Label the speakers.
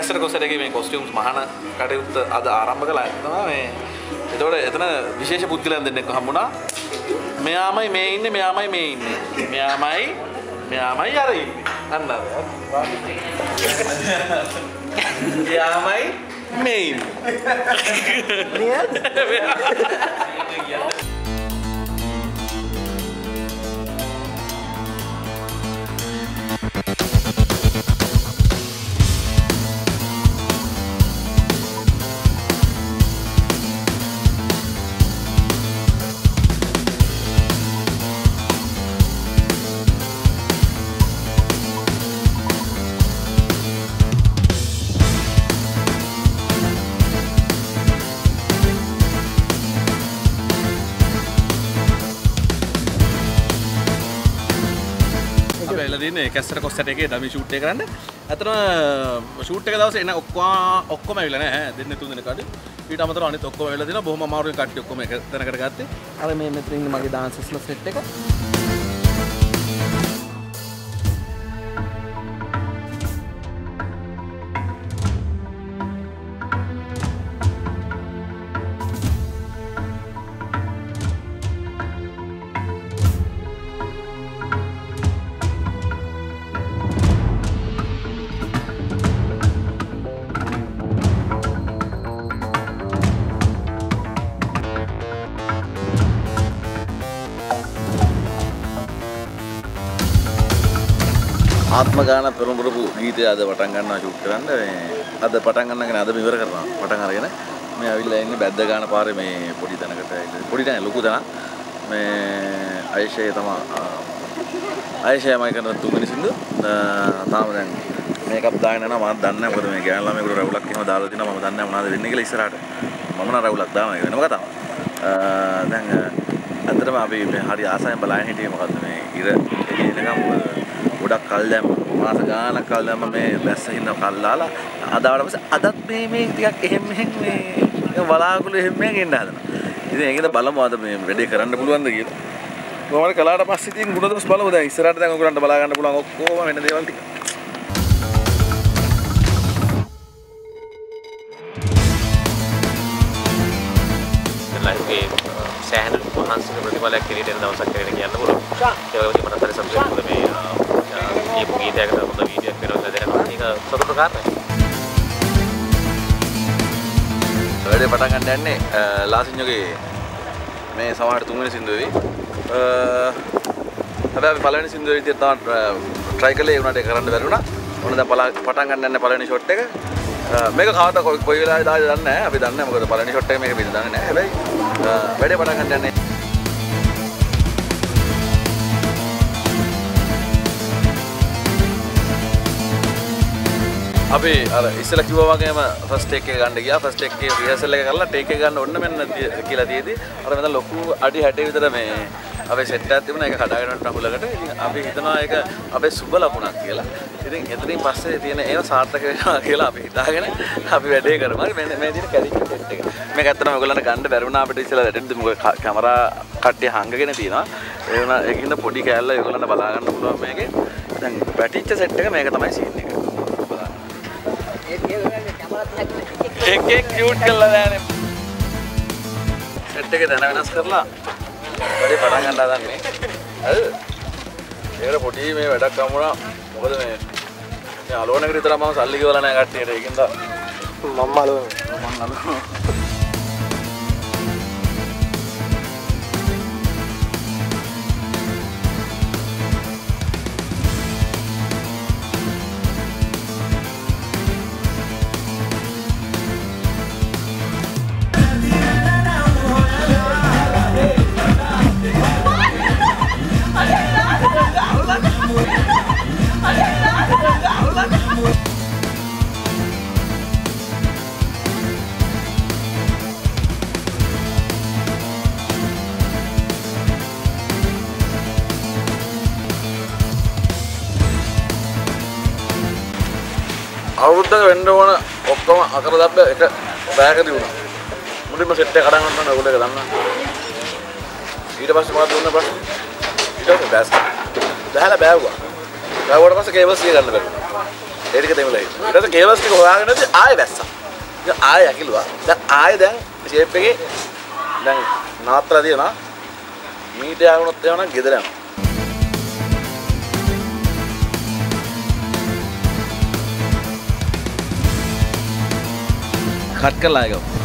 Speaker 1: කැස්ටර් කොස්ටර් එකේ මේ කොස්ටියුම්ස් මහාන කටයුත්ත අද ආරම්භ කළා තමයි මේ. ඒතකොට එතන විශේෂ පුද්ගලයන් දෙන්නෙක් හම්බුණා. මෙයාමයි මේ ඉන්නේ මෙයාමයි මේ ඉන්නේ. මෙයාමයි අර ඉන්නේ. අන්න අර. මෙයාමයි මේ ඉන්නේ. නේද? දිනේ කැස්ටර් කොස්ටර් එකේ ඩමි ෂූට් එක කරන්න. අතන ෂූට් එක දවසේ එන ඔක්කොම ඇවිල්ලා නැහැ. දෙන්නේ තුන් දෙනෙක් අඩි. ඊට අමතරව අනිත් ඔක්කොම ඇවිල්ලා දිනවා. බොහොම අමාරුවෙන් කට්ටිය ඔක්කොම එක තැනකට ගත්තේ. අර මේ මෙතන ඉන්න මගේ ඩාන්සර්ස්ලා සෙට් එක. ආත්ම ගාන පෙරමුරුපු ගීතය අද පටන් ගන්නවා ෂූට් කරන්න. අද පටන් ගන්නගෙන අද ඉවර කරනවා පටන් අරගෙන මේ අවිල්ලා ඉන්නේ බැද්ද ගාන පාරේ මේ පොඩි තැනකට පොඩි තැන ලොකු තැන මේ අයෂේ තමයි අයෂේමයි කරන තුන්වෙනි සින්දුව තාම දැන් මේකප් දාගෙන යනවා මම දන්නේ නැහැ මොකද මේ ගෑනු ළමයෙකුට රවුලක් එහෙම දාලා තිනවා මම දන්නේ නැහැ මොනවද වෙන්නේ කියලා ඉස්සරහට මම නම් රවුලක් දානවා ඒක වෙනම කතාවක්. දැන් අතරම අපි මේ හරි ආසයෙන් බලන්න හිටියේ මොකද්ද මේ ඉර එළියනකම් ගොඩක් කල් දැම්ම මාස ගානක් කල් දැම්ම මේ බැස්ස හින්න කල්ලාලා අදාවට පස්සේ අදත් මේ ටිකක් එහෙම මේ බලාකුළු එහෙම එන්න හදනවා. ඉතින් ඒකද බලමු අද මේ වැඩේ කරන්න පුළුවන්ද කියලා. කොහොමද කලාවට පස්සේ ඉතින් ගුණදොස් බලමු දැන් ඉස්සරහට දැන් ඔයගොල්ලන්ට බලා ගන්න පුළුවන් ඔක්කොම වෙන දේවල් ටික.
Speaker 2: සෑහෙන මහන්සික ප්‍රතිඵලයක් කිරීට එන දවසක් කියලා කියන්න පුළුවන්. ඒ වගේම මට හරි සතුටුයි මේ මේ ගීතයකට හොඳ වීඩියෝයක් කරලා දෙනවා. ඒක සතුටු කාරණයක්. වැඩේ පටන් ගන්න යන්නේ ලාසින්යෝගේ මේ සමහරට තුන්වෙනි සින්දුවේ. හැබැයි අපි පළවෙනි සින්දුවේ විදිහට තමයි try කළේ උනාට ඒක කරන්න බැරි වුණා. ඕන දැන් පටන් ගන්න යන්නේ පළවෙනි ෂොට් එක. මේක කවදා කොයි වෙලාවෙද ආවේ දන්නේ නැහැ. අපි දන්නේ නැහැ මොකද පළවෙනි ෂොට් එක මේක පිට දන්නේ නැහැ. හැබැයි වැඩේ පටන් ගන්න යන්නේ අපි අර ඉස්සෙල්ලා කිව්වා වගේම ෆස්ට් ටේක් එක ගන්න ගියා. ෆස්ට් ටේක් එකේ රිහර්සල් එක කරලා ටේක් එක ගන්න ඕන්න මෙන්න කියලා තියේදී අර මෙතන ලොකු අඩි 60 විතර මේ අපේ සෙට් එකක් තිබුණා. ඒක කඩාගෙන යන රහුලකට. ඉතින් අපි හිතනවා ඒක අපේ සුබ ලකුණක් කියලා. ඉතින් එතනින් පස්සේ තියෙන ඒව සාර්ථක වෙනවා කියලා අපි හිතාගෙන අපි වැඩේ කරමු. හරි මේ තියෙන කැරික් සෙට් එක. මේක ඇත්තටම ඔයගොල්ලන්ට ගන්න බැරි වුණා අපිට ඉස්සෙල්ලා වැටෙන්නේ මොකද කැමරා කට්ටිය හංගගෙන තියෙනවා. ඒ වුණා ඒකින්ද පොඩි කෑල්ල ඔයගොල්ලන්ට බලා ගන්න පුළුවන් මේකේ. දැන් පැටිච්ච සෙට් එක මේක තමයි සීන් එක. एक क्यूट कलर है सेट के दाना වෙනස් කරලා වැඩි පටන් ගන්න හදන්නේ හරිද ඒකට පොඩි මේ වැඩක් අමුණා මොකද මේ අලෝනකට විතර මම සල්ලි ගෙවලා නැහැ කට්ටියට ඒකින්ද මම අලෝන අවුරුද්දක වෙන්න ඕන ඔක්කොම අකර දැබ්බ එක බෑගදී වුණා. මුලින්ම සෙට් එක කඩන් ගන්න ඕන ඔයගොල්ලෝ ඒක දන්නා. ඊට පස්සේ මොකද දුන්න ප්‍රශ්නේ? ඊට පස්සේ බෑස්. බෑලා බෑවුවා. බෑවුවට පස්සේ කේබල්ස් එක ගන්න බැරුණා. ඒ ටික තෙමලා හිටියා. ඊට පස්සේ කේබල්ස් ටික හොයාගෙන ඉඳි ආයෙ වැස්සා. ඉතින් ආයෙ ඇකිලුවා. දැන් ආයෙ දැන් ෂේප් එකේ දැන් නවත්තලා තියෙනවා. මීට ආවුනොත් එනවා නම් ගෙදර යනවා.
Speaker 1: කට් කරලා ආයෙ ගමු.